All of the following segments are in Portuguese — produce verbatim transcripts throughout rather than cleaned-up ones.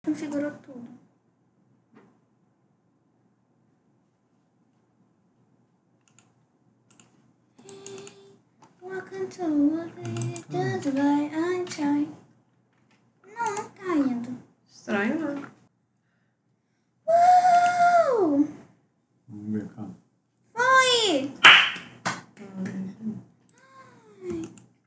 Configurou tudo. Welcome to what vai I'm Não, não tá indo. Estranho, né? Uh! Vamos ver, calma. Foi! Ai.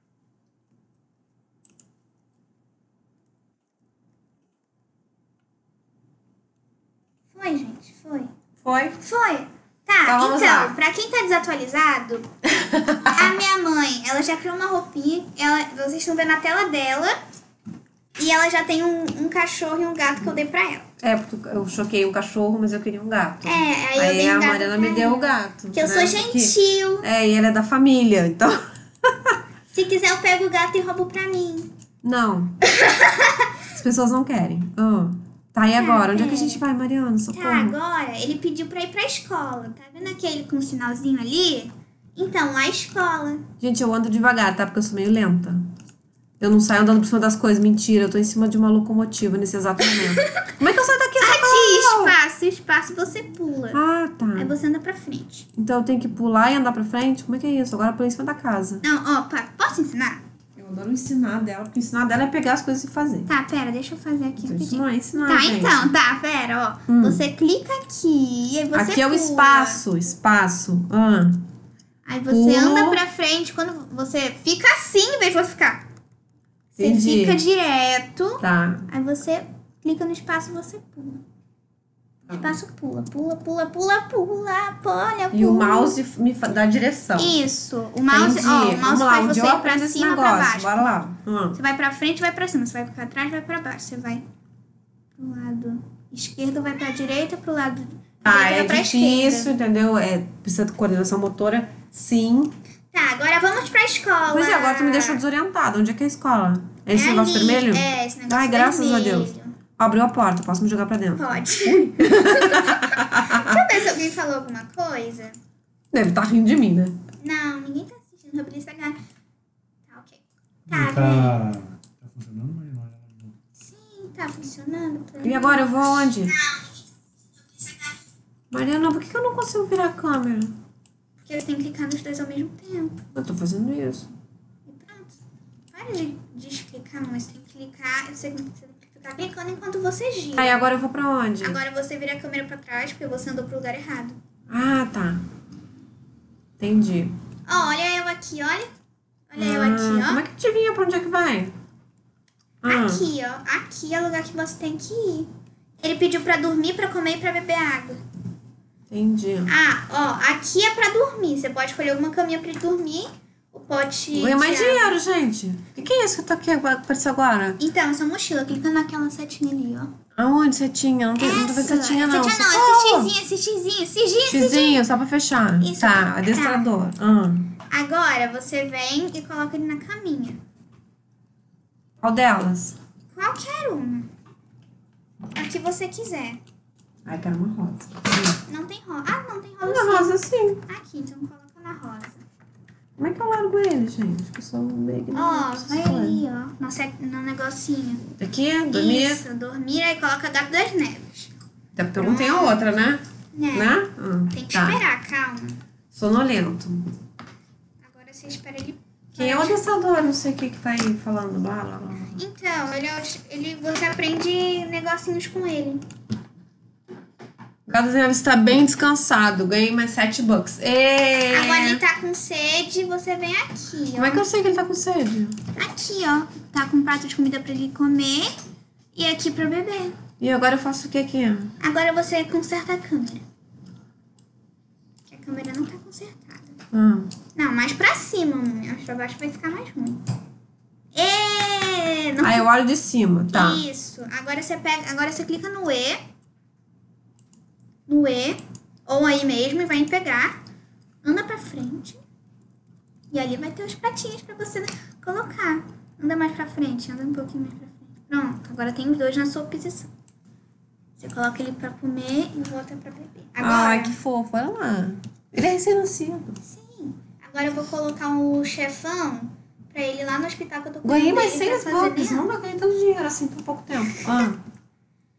Foi, gente, foi. Foi? Foi. Tá, Então, vamos então, lá. pra quem tá desatualizado, a minha mãe, ela já criou uma roupinha, ela, vocês estão vendo a tela dela, e ela já tem um, um cachorro e um gato que eu dei pra ela. É, porque eu choquei um cachorro, mas eu queria um gato. É, aí eu Aí dei um a gato Mariana pra me deu ela. o gato. Porque eu né? sou gentil. Porque- É, e ele é da família, então... Se quiser, eu pego o gato e roubo pra mim. Não. As pessoas não querem. Ah. Tá, e agora? Onde é que a é. gente vai, Mariana? Socorro. Tá, agora ele pediu pra ir pra escola. Tá vendo aquele com um sinalzinho ali? Então, a escola. Gente, eu ando devagar, tá? Porque eu sou meio lenta. Eu não saio andando por cima das coisas. Mentira, eu tô em cima de uma locomotiva nesse exato momento. Como é que eu saio daqui? Aqui, espaço, espaço, você pula. Ah, tá. Aí você anda pra frente. Então eu tenho que pular e andar pra frente? Como é que é isso? Agora eu pulei em cima da casa. Não, ó, pá, posso ensinar? Eu adoro ensinar dela, porque ensinar dela é pegar as coisas e fazer. Tá, pera, deixa eu fazer aqui Então, isso rapidinho. não é ensinar, Tá, gente. então, tá, pera, ó. Hum. Você clica aqui, aí você Aqui é o pula. espaço, espaço. Ah. Aí você Pulo. anda pra frente, quando você fica assim, em vez de você ficar. Você Entendi. fica direto, Tá. aí você clica no espaço e você pula. Espaço pula, pula, pula, pula, pula, olha, pula. E o mouse me fa- dá direção. Isso, o mouse, Entendi. ó, o mouse Vamos lá, faz onde você eu ir pra aprendo esse cima, pra negócio. baixo. Bora lá. Ah. Você vai pra frente, vai pra cima. Você vai pra trás, vai pra baixo. Você vai pro lado esquerdo, vai pra direita, pro lado Ah, direito, é vai pra difícil, esquerda. entendeu? É, precisa de coordenação motora, sim. Tá, agora vamos pra escola. Pois é, agora tu me deixou desorientada. Onde é que é a escola? É esse É negócio ali. vermelho? É, esse negócio Ai, graças a vermelho. Deus. Abriu a porta, posso me jogar pra dentro. Pode. Deixa eu ver se alguém falou alguma coisa. Deve estar rindo de mim, né? Não, ninguém tá assistindo. Roberista H. Tá, ok. Tá, Tá, né? tá, tá funcionando, mas não é. Sim, tá funcionando. Pra E agora eu vou aonde? Mariana, por que que eu não consigo virar a câmera? Porque você tem que clicar nos dois ao mesmo tempo. Eu tô fazendo isso. E pronto. Para de desclicar, mas você tem que clicar. Você tem que ficar clicando enquanto você gira. Aí agora eu vou pra onde? Agora você vira a câmera pra trás, porque você andou pro lugar errado. Ah, tá. Entendi. Ó, olha eu aqui, olha. Olha eu Ah, aqui, ó. Como é que adivinha pra onde é que vai? Ah, Aqui, ó. Aqui é o lugar que você tem que ir. Ele pediu pra dormir, pra comer e pra beber água. entendi. Ah, ó. Aqui é pra dormir. Você pode escolher alguma caminha pra ele dormir. O pote Ganha mais de água. dinheiro, gente. O que, que é isso que tá aqui apareceu agora? Então, essa mochila. Clica naquela setinha ali, ó. Aonde setinha? Não tem, não tô vendo Essa. setinha, não. Setinha não, Socorro! esse xizinho, esse xizinho, esse xizinho, esse xizinho. Xizinho, só pra fechar. Isso, tá, tá. adestrador. Ah. Agora, você vem e coloca ele na caminha. Qual delas? Qualquer uma. A que você quiser. Ai, quero uma rosa. Não tem rosa. Ah, não tem rosa. Uma sim. rosa, sim. Aqui, então coloca na rosa. Como é que eu largo ele, gente? Que eu sou meio Ó, ignorante, vai essas coisas. ali, ó. No, set, no negocinho. Aqui, dormir. Isso, dormir, aí coloca gato das neves. Até porque eu não tenho outra, né? Né? Né? Ah, Tem que tá. esperar, calma. Sonolento. Agora você espera ele. Quem é o adestrador? Não sei o que que tá aí falando. Blá, blá, blá. Então, ele, é o- ele, você aprende negocinhos com ele. O Gato das Neves está bem descansado. Ganhei mais sete bucks. Ê! Agora ele tá com sede, você vem aqui, ó. Como é que eu sei que ele tá com sede? Aqui, ó. Tá com um prato de comida pra ele comer e aqui pra beber. E agora eu faço o que aqui? Agora você conserta a câmera. Que a câmera não tá consertada. Ah. Não, mais pra cima, mãe. Mais pra baixo vai ficar mais ruim. E não Aí eu olho de cima, tá. Isso. Agora você pega, agora você clica no E. No E. Ou aí mesmo e vai em pegar. Anda pra frente. E ali vai ter os pratinhos pra você colocar. Anda mais pra frente, anda um pouquinho mais pra frente. Pronto, agora tem os dois na sua posição. Você coloca ele pra comer e volta pra beber. Agora, Ai, que fofo. Olha lá. Ele é recém-nascido. sim. Agora eu vou colocar o chefão pra ele lá no hospital que eu tô Ganhei cuidando mais dele pra seis fazer bucks. dela. Não, eu ganhei tanto dinheiro assim por pouco tempo. Ah.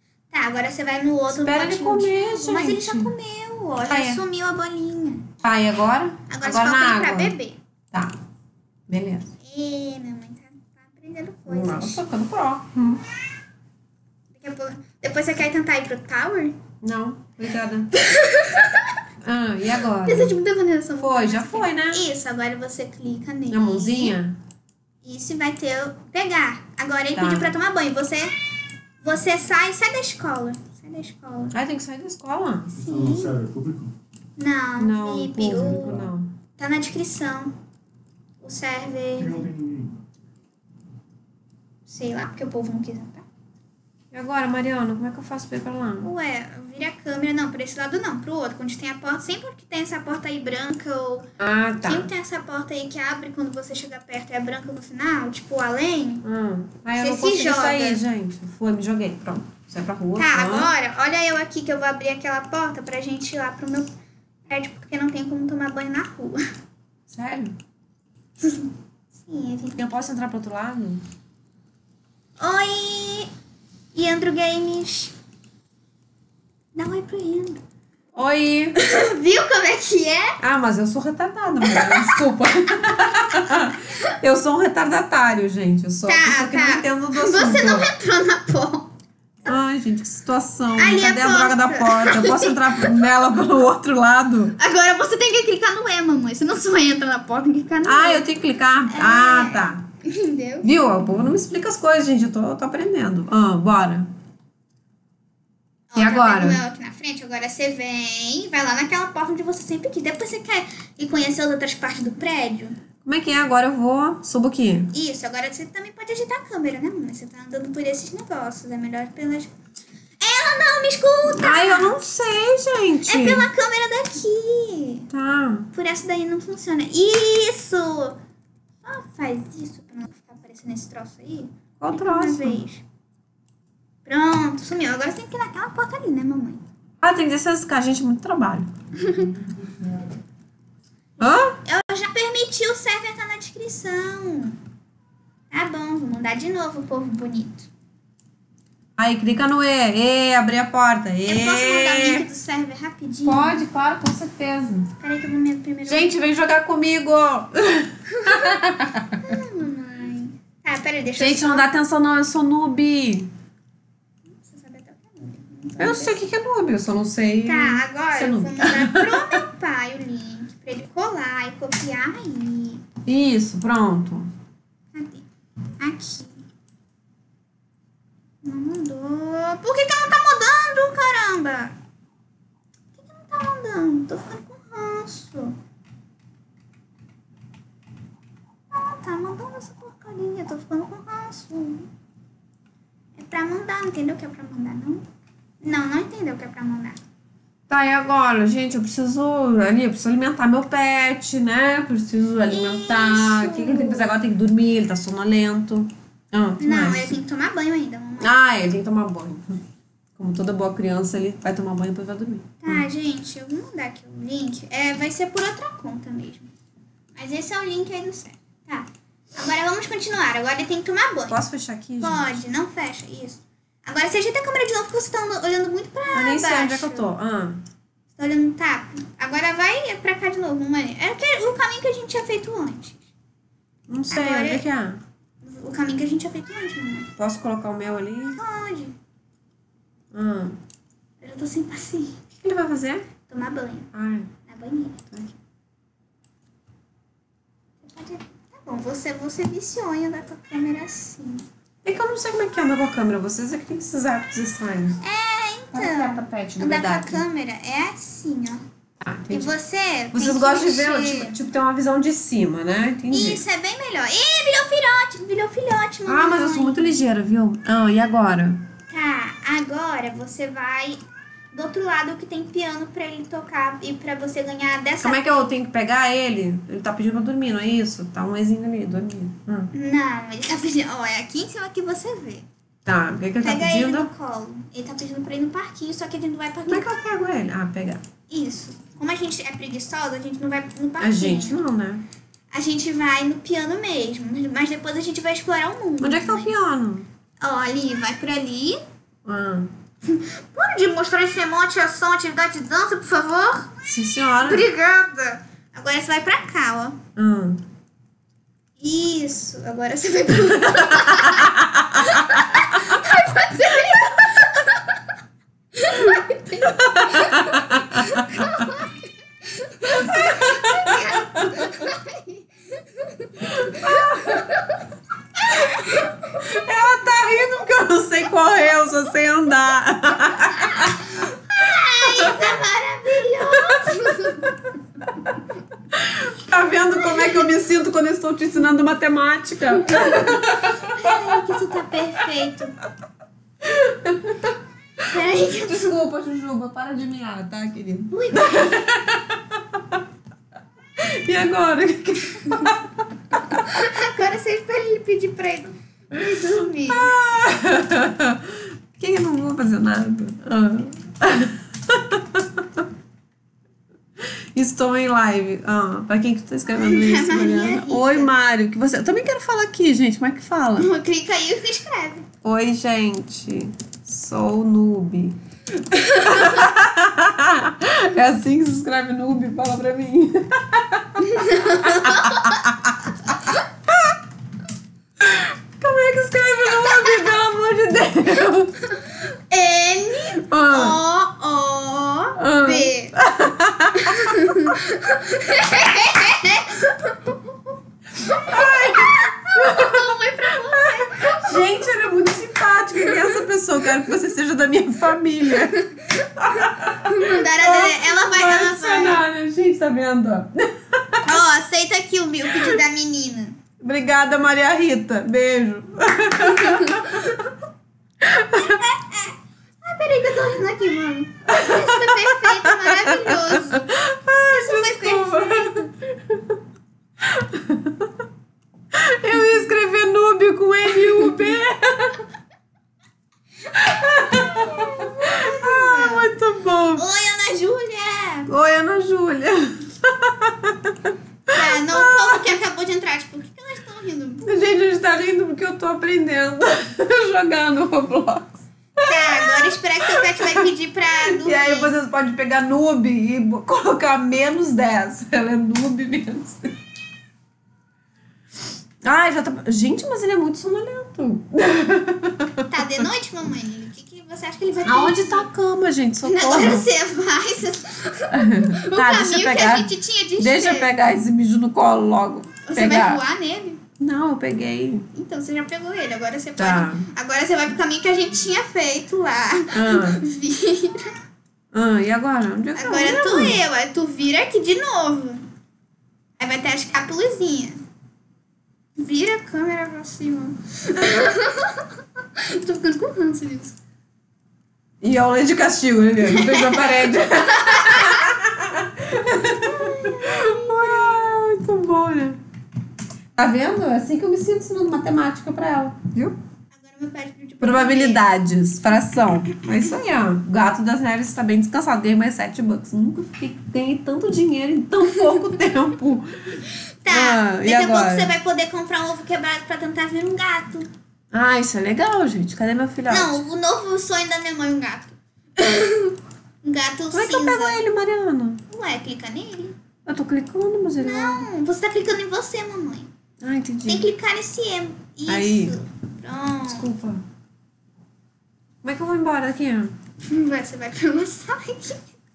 Tá, agora você vai no outro Espera ele potinho de comer, água. Mas ele já gente. comeu, ó. Já Ah, é. sumiu a bolinha. Tá, e agora? Agora, Agora só na falta ele água. pra beber. Tá. Beleza. Ê, minha mãe tá, tá aprendendo Não, coisas. tô ficando pró. Hum. Daqui a pouco... Depois você quer tentar ir pro Tower? Não, obrigada. Ah, e agora? Precisa de muita condenação. Foi, já foi, né? Isso, agora você clica nele. Na mãozinha? Isso vai ter o pegar. Agora ele Tá. pediu pra tomar banho. Você, você sai, sai da escola. Sai da escola. Ai, tem que sair da escola. Vocês estão no server público? Não, Não, V I P. público, o- não. Tá na descrição. O Por que server. não tem ninguém? Sei lá, porque o povo não quis entrar. E agora, Mariana, como é que eu faço pra ir pra lá? Ué, vira a câmera. Não, por esse lado não, pro outro. Quando tem a porta, sempre que tem essa porta aí branca ou. Ah, tá. Sempre tem essa porta aí que abre quando você chega perto e é branca no final, tipo além. Ah, ai, eu Você não se consegui joga. sair, gente. Foi, me joguei. Pronto. Sai pra rua. Tá, Ah. agora, olha eu aqui que eu vou abrir aquela porta pra gente ir lá pro meu prédio, porque não tem como tomar banho na rua. Sério? Sim, a gente... Eu posso entrar pro outro lado? Oi! Iandro Games. Dá um oi pro Iandro. Oi! Viu como é que é? Ah, mas eu sou retardada, Mariana. Desculpa. Eu sou um retardatário, gente. Eu sou a Tá, pessoa que tá. não entendo do assunto. Você não entrou na porta. Ai, gente, que situação. Ali Cadê a a droga da porta. porta? Eu posso entrar nela pelo outro lado? Agora você tem que clicar no E, mamãe. Você não só entra na porta, tem que clicar no Ah, E. eu tenho que clicar? Ah, tá. Entendeu? Viu? O povo não me explica as coisas, gente. Eu tô, eu tô aprendendo. Ah, bora. Ó, E tá agora? vendo eu aqui na frente? Agora você vem, vai lá naquela porta onde você sempre quis. Depois você quer ir conhecer as outras partes do prédio? Como é que é? Agora eu vou... Subo aqui. Isso, agora você também pode agitar a câmera, né, mamãe? Você tá andando por esses negócios. É melhor pelas... Ela não me escuta! Ai, eu não sei, gente. É pela câmera daqui. Tá. Por essa daí não funciona. Isso! Só faz isso pra não ficar aparecendo esse troço aí. Qual Clica uma troço? vez. Pronto, sumiu. Agora você tem que ir naquela porta ali, né, mamãe? Ah, tem que descer as caixas, gente, muito trabalho. Hã? Eu já permiti o server tá na descrição. Tá bom, vou mandar de novo, povo bonito. Aí, clica no E. E, abrir a porta. E. Eu posso mandar o link do server rapidinho? Pode, claro, com certeza. Peraí que eu vou me primeiro... Gente, vem jogar comigo. Ah, mamãe. Tá, peraí, deixa eu Gente, só... não dá atenção não, eu sou noob. Você sabe até o que é noob. Não sabe Eu sei o que que é noob, eu só não sei... Tá, agora ser eu vou noob. mandar pro meu pai o link pra ele colar e copiar aí. Isso, pronto. Cadê? Aqui. Não mandou. Por que que não tá mandando, caramba? Por que que não tá mandando? Tô ficando com ranço. Não, tá mandando essa porcaria. Tô ficando com ranço. É pra mandar, não entendeu o que é pra mandar, não? Não, não entendeu o que é pra mandar. Tá, e agora? Gente, eu preciso ali, eu preciso alimentar meu pet, né? Preciso alimentar. O que, que ele tem que fazer agora? Tem que dormir, ele tá sonolento. Ah, que Não, mais? ele tem que tomar banho ainda, mamãe. Ah, ele tem que tomar banho. Como toda boa criança, ele vai tomar banho e depois vai dormir. Tá, gente, eu vou mandar aqui o link. É, vai ser por outra conta mesmo. Mas esse é o link aí do site. Tá. Agora vamos continuar. Agora ele tem que tomar banho. Posso fechar aqui, gente? Pode, não fecha. Isso. Agora você ajeita a câmera de novo porque você tá olhando muito pra Eu nem baixo. sei onde é que eu tô. Ah, Você tá olhando, tá. Agora vai pra cá de novo, mamãe. É aquele- o caminho que a gente tinha feito antes. não sei, Agora- onde é que é? O caminho que a gente tinha feito antes, mamãe. Posso colocar o meu ali? Pode. Ah, Eu já tô sem paciência. o que ele vai fazer? Tomar banho. Ai, Na banheira. tá aqui. Você pode... Tá bom, você, você viciou em andar com a câmera assim. É que eu não sei como é que anda com a câmera. Vocês é que tem esses hábitos estranhos. É, Então, então. pet, de Andar com a verdade. câmera é assim, ó. Ah, E entendi. você. Vocês tem gostam que de ver, mexer. tipo, tipo, ter uma visão de cima, né? Entendi. Isso, é bem melhor. Ih, virou filhote, virou filhote, mamãe. Ah, mas eu sou muito ligeira, viu? Ah, e agora? Tá, agora você vai do outro lado que tem piano pra ele tocar e pra você ganhar dessa... Como é que eu tenho que pegar ele? Ele tá pedindo pra dormir, não é isso? Tá um ezinho ali, dormindo. Hum. Não, ele tá pedindo... Ó, é aqui em cima que você vê. Tá, o que, que ele tá Pega ele pedindo? no colo. Ele tá pedindo pra ir no parquinho, só que a gente não vai Como é parquinho. que eu pego ele? Ah, pegar. Isso. Como a gente é preguiçosa, a gente não vai no parquinho. A gente não, né? A gente vai no piano mesmo. Mas depois a gente vai explorar o mundo. Onde é que tá o mãe. piano? Ó, ali, vai por ali. Ah, Pode de mostrar esse emote, ação, atividade de dança, por favor? Sim, senhora. Obrigada. Agora você vai pra cá, ó. Hum. Isso. Agora você vai pro... Ela tá rindo porque eu não sei correr, eu só sei andar. Ai, isso é maravilhoso. Tá vendo como é que eu me sinto quando eu estou te ensinando matemática? Ai, que isso tá perfeito. Peraí que eu... Desculpa, Jujuba, para de miar, tá, querido? Ui, E agora? agora vocês podem pedir pra ele dormir. Por que eu não vou fazer nada? Ah. Estou em live. Ah, pra quem que tá escrevendo isso, Mariana? Oi, Mário. Que você... Eu também quero falar aqui, gente. Como é que fala? Clica aí e escreve. Oi, gente. Sou noob. É assim que se escreve noob? Fala pra mim. Como é que escreve noob? Pelo amor de Deus. N Ah. O O B. Oi pra você. Gente, ela é muito simpática. Quem é essa pessoa? Eu quero que você seja da minha família. Mandaram a dele- Ela vai, ela vai. adicionar, né? Gente, tá vendo? Ó, aceita aqui o meu o pedido da menina. Obrigada, Maria Rita. Beijo. Ai, peraí que eu tô rindo aqui, mano. Isso foi perfeito, maravilhoso. Isso foi perfeito. Eu ia escrever noob com N U B. Ah, muito bom. Oi, Ana Júlia. Oi, Ana Júlia. Ah, não, o povo que acabou de entrar, tipo, por que que elas estão rindo? Gente, a gente tá rindo porque eu tô aprendendo a jogar no Roblox. Tá, agora esperar que o pet vai pedir pra dormir. E aí vocês podem pegar noob e bo- colocar menos dez. Ela é noob menos dez. Ai, já tá... Gente, mas ele é muito sonolento. Tá de noite, mamãe? O que, que você acha que ele vai pedir? Aonde tá a cama, gente? Socorro. Agora você vai. Você... O Tá, caminho deixa eu que pegar. a gente tinha de Deixa eu esquerda. pegar esse bicho no colo logo. Você pegar. vai voar nele? Não, eu peguei. Então, você já pegou ele. Agora você Tá. pode... Agora você vai pro caminho que a gente tinha feito lá. Ah. Vira. Ah, e agora? Onde é que Agora eu tu vou? eu. Aí tu vira aqui de novo. Aí vai ter as capuluzinhas. Vira a câmera pra cima. Tô ficando com ranço disso. E a aula de castigo, né? Não fez na parede. Ah, muito bom, né? Tá vendo? É assim que eu me sinto ensinando matemática pra ela. Viu? Agora meu pé pediu pra Probabilidades, fração. É isso aí, ó. O Gato das Neves está bem descansado. Ganhei mais sete bucks. Nunca fiquei, ganhei tanto dinheiro em tão pouco tempo. Tá, Ah, e daqui a pouco agora? você vai poder comprar um ovo quebrado pra tentar vir um gato. Ah, isso é legal, gente. Cadê meu filhote? Não, o novo sonho da minha mãe, um gato. Um gato Como é cinza. que eu pego ele, Mariana? Ué, clica nele. Eu tô clicando, mas ele não... Não, você tá clicando em você, mamãe. Ah, entendi. Tem que clicar nesse M. Isso. Aí. Pronto. Desculpa. Como é que eu vou embora daqui? Vai, você vai pelo site.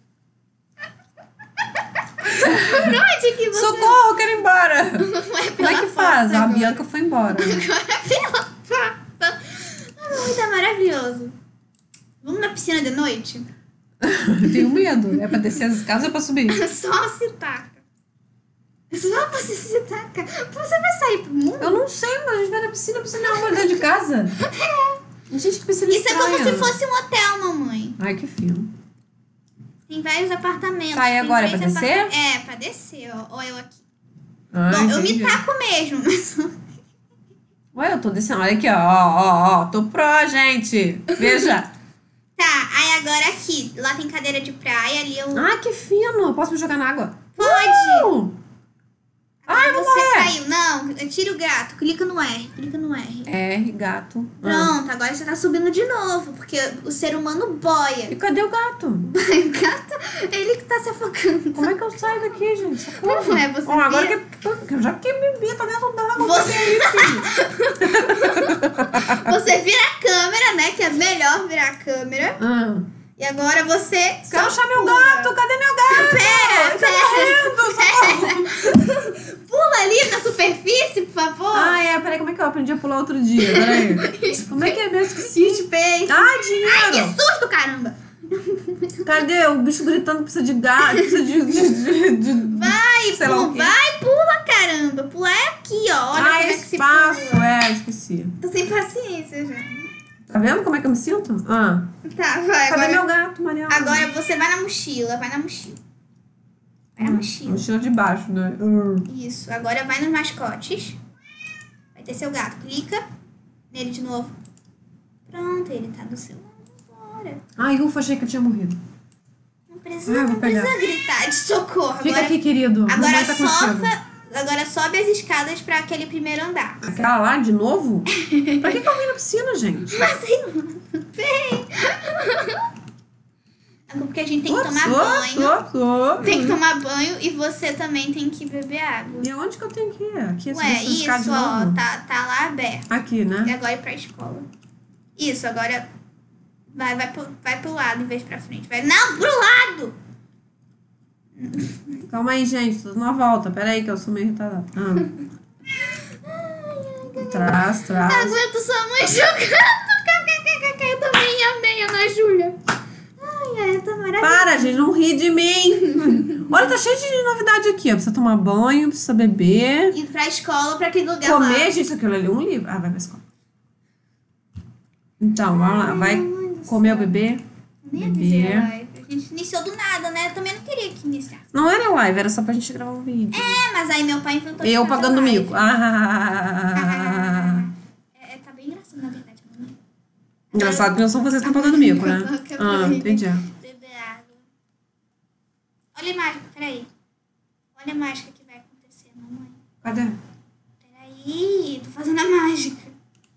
Por onde que você... Socorro, eu quero ir embora. Vai Como pela é que porta faz? A agora. Bianca foi embora. Agora pela porta. Ai, tá maravilhoso. Vamos na piscina de noite? Tenho medo. É pra descer as escadas ou é pra subir? Só se taca. Só você se taca. Você vai sair pro mundo? Eu não sei, mas a gente vai na piscina. A piscina é uma dentro de casa. É. Gente, que piscina Isso é como estranha. se fosse um hotel, mamãe. Ai, que fio. Tem vários apartamentos. Tá, e tem agora, é pra três descer? aparta- É, pra descer, ó. Ó, eu aqui. Ah, Bom, eu me entendi. taco mesmo, mas... Ué, eu tô descendo. Olha aqui, ó. Ó, ó, ó. Tô pró, gente. Veja. Tá, aí agora aqui. Lá tem cadeira de praia, ali eu... Ai, que fino. Posso me jogar na água? Pode! Uh! Ai, eu vou Você morrer. caiu. Não, tira o gato. Clica no R. Clica no R. R, gato. Ah. Pronto, agora você tá subindo de novo. Porque o ser humano boia. E cadê o gato? O gato, ele que tá se afogando. Como é que eu saio daqui, gente? Socorro. Não é, você Ó, agora vira- que, que eu já que bebi, tá dentro d'água. Você- Você... Você vira a câmera, né? Que é melhor virar a câmera. ah. E agora você. Quero só achar meu pula. gato. Cadê meu gato? Pera, Ele tá pera. morrendo, socorro. Pula ali na superfície, por favor. Ah, é. Peraí, como é que eu aprendi a pular outro dia? Peraí. Como é que é mesmo? Esqueci. Fez. Ai, Ai, que dinheiro. susto, caramba. Cadê? O bicho gritando precisa de gato, precisa de... de, de, de Vai, sei lá pula, o quê. vai, pula, caramba. Pular é aqui, ó. Olha Ah, como é que se espaço. pula. É, esqueci. Tô sem paciência já. Tá vendo como é que eu me sinto? Ah. Tá, vai. Cadê Agora, meu gato, Mariana? agora você vai na mochila, vai na mochila. Vai na mochila. Mochila de baixo, né? Hum. Isso, agora vai nos mascotes. Vai ter seu gato. Clica nele de novo. Pronto, ele tá do seu lado agora. Ai, ufa, achei que eu tinha morrido. Não precisa, Ah, eu vou não precisa pegar. gritar de socorro. Fica agora, aqui, querido. agora, Mamãe tá contigo. sofa, agora sobe as escadas pra aquele primeiro andar. Aquela lá, de novo? Pra que que eu vim na piscina, gente? Mas sei lá. Vem. Porque a gente tem que Tô, tomar tô, banho. tô, tô. Tem que tomar banho e você também tem que beber água. E aonde que eu tenho que ir? Aqui, Ué, subir essa escada isso, de ó, novo? tá, tá lá aberto. Aqui, E né? agora ir pra escola. Isso, agora vai, vai, pro, vai pro lado em vez de pra frente. Vai, não, pro lado! Calma aí, gente. Tô na volta. Pera aí que eu sou meio retardada. Ah. Traz, Não traz. aguento sua mãe jogando. Eu também amei, Ana Júlia. Ai, ai, eu tô maravilhosa. Para, gente. Não ri de mim. Olha, tá cheio de novidade aqui. Ó. Precisa tomar banho, precisa beber. Ir pra escola, pra aquele lugar Comer, lá. gente. Aquilo ali é um livro. Ah, vai pra escola. Então, vamos lá. Vai Ai, do comer ou céu. beber? Nem avisei a Beber. live. A gente iniciou do nada, né? Eu também não queria que iniciasse. Não era live, era só pra gente gravar um vídeo. É, mas aí meu pai inventou Eu de fazer pagando live. mico. Ah. É, tá bem engraçado, na verdade. Mamãe. Engraçado que não são vocês que estão pagando mico, né? Eu Ah, falei, entendi. beber água. Olha a mágica, peraí. Olha a mágica que vai acontecer, mamãe. Cadê? Peraí, tô fazendo a mágica.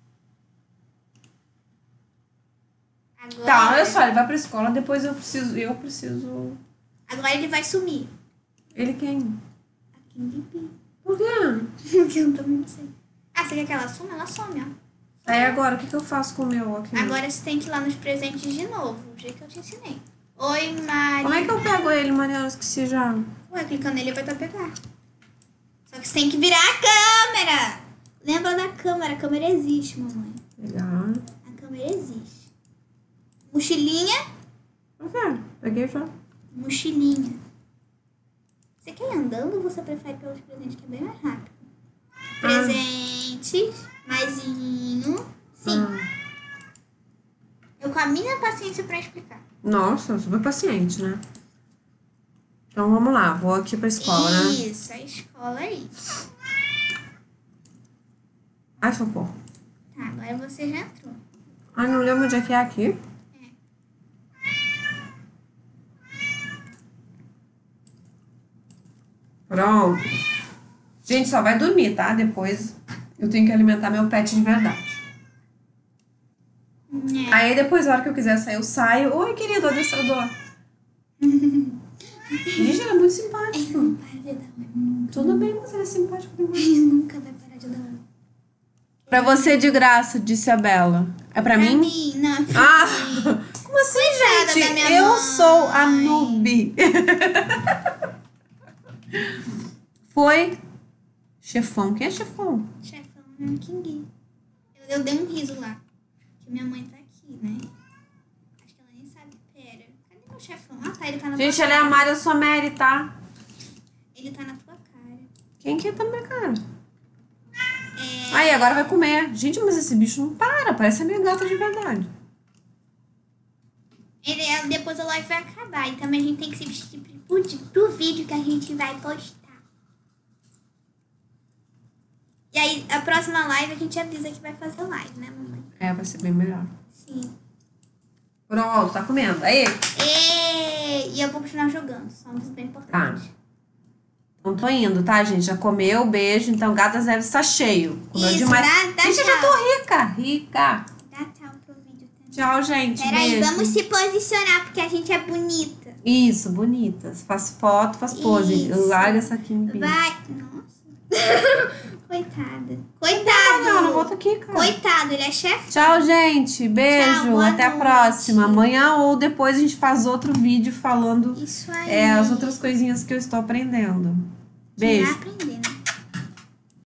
Agora, Tá, olha só, ele vai pra escola, depois eu preciso. Eu preciso. agora ele vai sumir. Ele quem? Aqui em Bibi. Por quê? Porque eu também não sei. Ah, você quer que ela suma? Ela some, ó. Aí agora, o que, que eu faço com o meu aqui? Agora você tem que ir lá nos presentes de novo, do jeito que eu te ensinei. Oi, Mari. Como é que eu pego ele, Mariana? Esqueci já. Ué, clicando nele vai estar pegar. Só que você tem que virar a câmera. Lembra da câmera? A câmera existe, mamãe. Pegar. A câmera existe. Mochilinha. Por quê? Peguei já. Mochilinha. Você quer ir andando ou você prefere pelos presentes, que é bem mais rápido? Presentes. Maisinho. Sim. Ah. Eu com a minha paciência pra explicar. Nossa, eu sou super paciente, né? Então vamos lá, vou aqui pra escola, né? Isso, a escola aí. Ai, socorro. Tá, agora você já entrou. Ai, não lembro onde é que é aqui. Pronto. Gente, só vai dormir, tá? Depois eu tenho que alimentar meu pet de verdade. É. Aí depois, na hora que eu quiser sair, eu saio. Oi, querido adestrador. Gente, ele é muito simpático. Não para de dar oi. Tudo bem, mas ele é simpático demais. Ele nunca vai parar de dar oi. Pra você de graça, disse a Bela. É pra, Pra mim? mim, não. Pra Ah! mim. Como assim, Coitada gente? da minha Eu mãe. sou a noob. Foi chefão. Quem é chefão? Chefão, né? King. Eu, eu dei um riso lá. Que minha mãe tá aqui, né? Acho que ela nem sabe. Pera. Cadê meu chefão? Ah, tá. Ele tá na Gente, tua ela é a cara. Mari, eu sou a Mary, tá? Ele tá na tua cara. Quem que é também, cara? É... Aí, agora vai comer. Gente, mas esse bicho não para. Parece a minha gata de verdade. Ele é, depois a live vai acabar. E também a gente tem que se vestir pro, pro vídeo que a gente vai postar. E aí, a próxima live a gente avisa que vai fazer live, né, mamãe? É, vai ser bem melhor. Sim. Pronto, tá comendo. Aí. E, e eu vou continuar jogando. Só um dos bem importantes. Tá. Então tô indo, tá, gente? Já comeu, beijo. Então, Gatas Neves está cheio. Comeu Isso, demais. dá- dá gente, eu já tchau. tô rica, rica. Dá tchau pro vídeo também. Tchau, gente. Peraí, beijo. vamos se posicionar, porque a gente é bonita. Isso, bonitas. Faz foto, faz pose. Isso. Larga essa aqui em Vai. Nossa. Coitada. Não, Coitado. não volta aqui, cara. Coitado, ele é chefe. Tchau, gente. Beijo. Tchau, boa Até a noite. próxima. Amanhã ou depois a gente faz outro vídeo falando Isso aí. é, as outras coisinhas que eu estou aprendendo. Que vai Beijo. aprender, né?